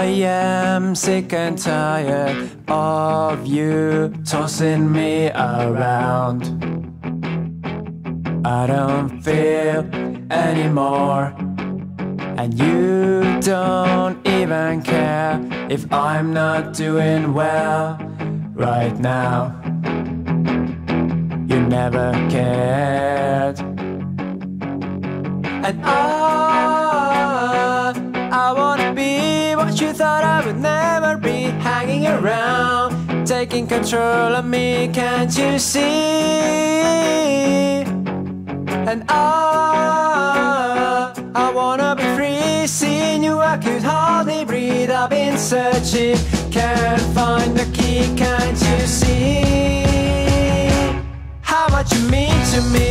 I am sick and tired of you tossing me around. I don't feel anymore, and you don't even care if I'm not doing well right now. You never cared, and I wanna be what you thought I would never be. Hanging around, taking control of me, can't you see? And I wanna be free. Seeing you I could hardly breathe. I've been searching, can't find the key, can't you see how much you mean to me?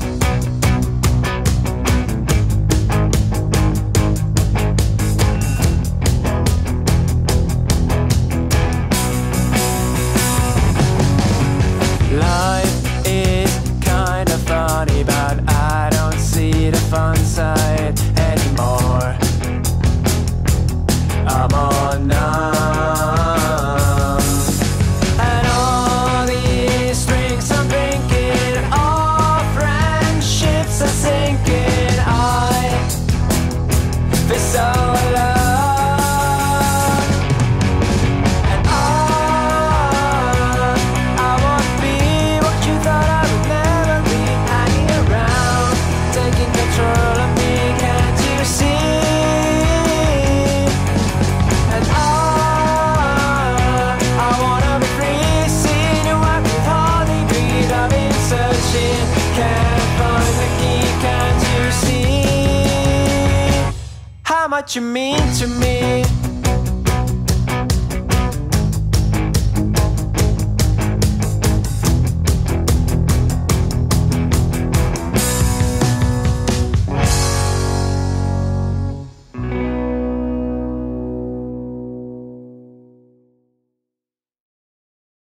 Life is kinda funny, but I don't see the fun side anymore. I'm on numb, and all these strings I'm thinking, all friendships are sinking. I feel so alone, and I wanna be what you thought I would never be. Hanging around, taking control of me, can't you see? And I wanna be free. Seeing you I could hardly breathe. I've been searching, can't find the key, can't you see how much you mean to me?